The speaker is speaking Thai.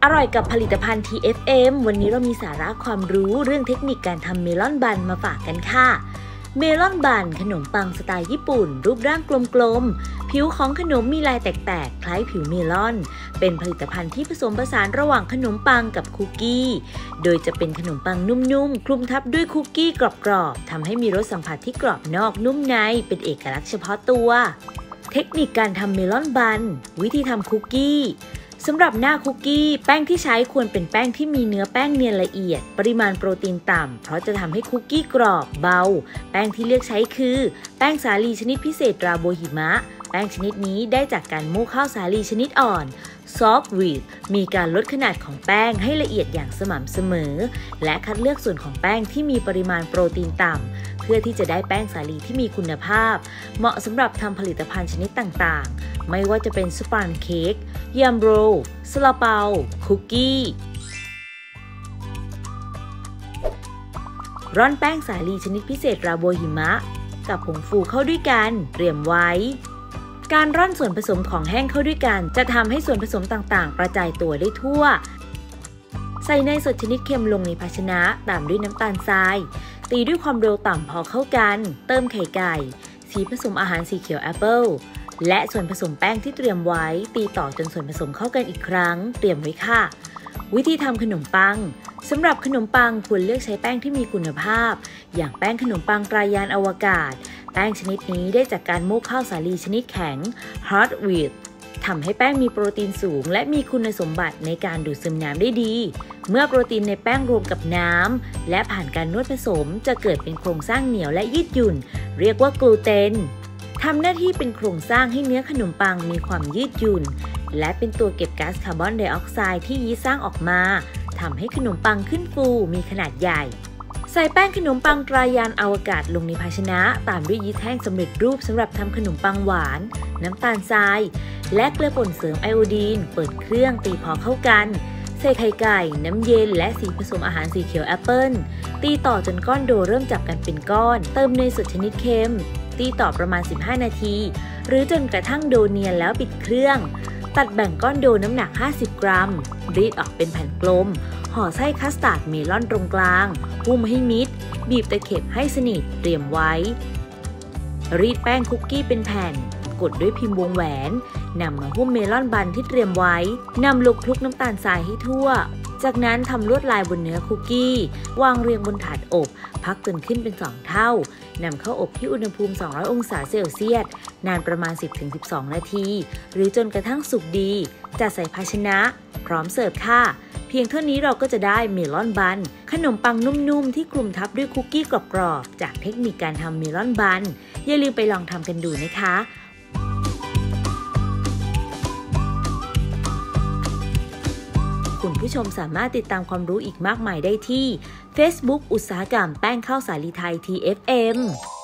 อร่อยกับผลิตภัณฑ์ TFM วันนี้เรามีสาระความรู้เรื่องเทคนิคการทำเมลอนบันมาฝากกันค่ะเมลอนบันขนมปังสไตล์ญี่ปุ่นรูปร่างกลมๆผิวของขนมมีลายแตกๆคล้ายผิวเมลอนเป็นผลิตภัณฑ์ที่ผสมผสานระหว่างขนมปังกับคุกกี้โดยจะเป็นขนมปังนุ่มๆคลุมทับด้วยคุกกี้กรอบๆทำให้มีรสสัมผัสที่กรอบนอกนุ่มในเป็นเอกลักษณ์เฉพาะตัวเทคนิคการทำเมลอนบันวิธีทำคุกกี้สำหรับหน้าคุกกี้แป้งที่ใช้ควรเป็นแป้งที่มีเนื้อแป้งเนียนละเอียดปริมาณโปรตีนต่ำเพราะจะทำให้คุกกี้กรอบเบาแป้งที่เลือกใช้คือแป้งสาลีชนิดพิเศษตราโบหิมะแป้งชนิดนี้ได้จากการโม่ข้าวสาลีชนิดอ่อนซอฟต์วีทมีการลดขนาดของแป้งให้ละเอียดอย่างสม่ำเสมอและคัดเลือกส่วนของแป้งที่มีปริมาณโปรตีนต่ำเพื่อที่จะได้แป้งสาลีที่มีคุณภาพเหมาะสำหรับทำผลิตภัณฑ์ชนิดต่างๆไม่ว่าจะเป็นสปันเค้กยัมโรซาลาเปาคุกกี้ร่อนแป้งสาลีชนิดพิเศษราโบหิมะกับผงฟูเข้าด้วยกันเตรียมไว้การร่อนส่วนผสมของแห้งเข้าด้วยกันจะทำให้ส่วนผสมต่างๆกระจายตัวได้ทั่วใส่เนยสดชนิดเค็มลงในภาชนะตามด้วยน้ำตาลทรายตีด้วยความเร็วต่ำพอเข้ากันเติมไข่ไก่สีผสมอาหารสีเขียวแอปเปิลและส่วนผสมแป้งที่เตรียมไว้ตีต่อจนส่วนผสมเข้ากันอีกครั้งเตรียมไว้ค่ะวิธีทำขนมปังสำหรับขนมปังควรเลือกใช้แป้งที่มีคุณภาพอย่างแป้งขนมปังตรายานอวกาศแป้งชนิดนี้ได้จากการโม่ข้าวสาลีชนิดแข็ง hard wheat ทำให้แป้งมีโปรตีนสูงและมีคุณสมบัติในการดูดซึมน้ำได้ดีเมื่อโปรตีนในแป้งรวมกับน้ำและผ่านการนวดผสมจะเกิดเป็นโครงสร้างเหนียวและยืดหยุ่นเรียกว่ากลูเตนทำหน้าที่เป็นโครงสร้างให้เนื้อขนมปังมีความยืดหยุ่นและเป็นตัวเก็บก๊าซคาร์บอนไดออกไซด์ที่ยีสต์สร้างออกมาทำให้ขนมปังขึ้นฟูมีขนาดใหญ่ใส่แป้งขนมปังตรายานอวกาศลงในภาชนะตามด้วยยีสต์แห้งสำเร็จรูปสำหรับทำขนมปังหวานน้ำตาลทรายและเกลือป่นเสริมไอโอดีนเปิดเครื่องตีพอเข้ากันใส่ไข่ไก่น้ำเย็นและสีผสมอาหารสีเขียวแอปเปิลตีต่อจนก้อนโดเริ่มจับกันเป็นก้อนเติมเนยสดชนิดเค็มตีต่อประมาณ15นาทีหรือจนกระทั่งโดเนียนแล้วปิดเครื่องตัดแบ่งก้อนโดน้ำหนัก50กรัมรีดออกเป็นแผ่นกลมห่อไส้คัสตาร์ดเมลอนตรงกลางหุ้มให้มิดบีบตะเข็บให้สนิทเตรียมไว้รีดแป้งคุกกี้เป็นแผ่นกดด้วยพิมพ์วงแหวนนำมาหุ้มเมลอนบันที่เตรียมไว้นำลงคลุกน้ำตาลทรายให้ทั่วจากนั้นทำลวดลายบนเนื้อคุกกี้วางเรียงบนถาดอบพักจนขึ้นเป็น2เท่านำเข้าอบที่อุณหภูมิ200องศาเซลเซียสนานประมาณ 10-12 นาทีหรือจนกระทั่งสุกดีจัดใส่ภาชนะพร้อมเสิร์ฟค่ะเพียงเท่านี้เราก็จะได้เมลอนบันขนมปังนุ่มๆที่คลุมทับด้วยคุกกี้กรอบๆจากเทคนิคการทำเมลอนบันอย่าลืมไปลองทำกันดูนะคะคุณผู้ชมสามารถติดตามความรู้อีกมากมายได้ที่ Facebook อุตสาหกรรมแป้งข้าวสาลีไทย TFM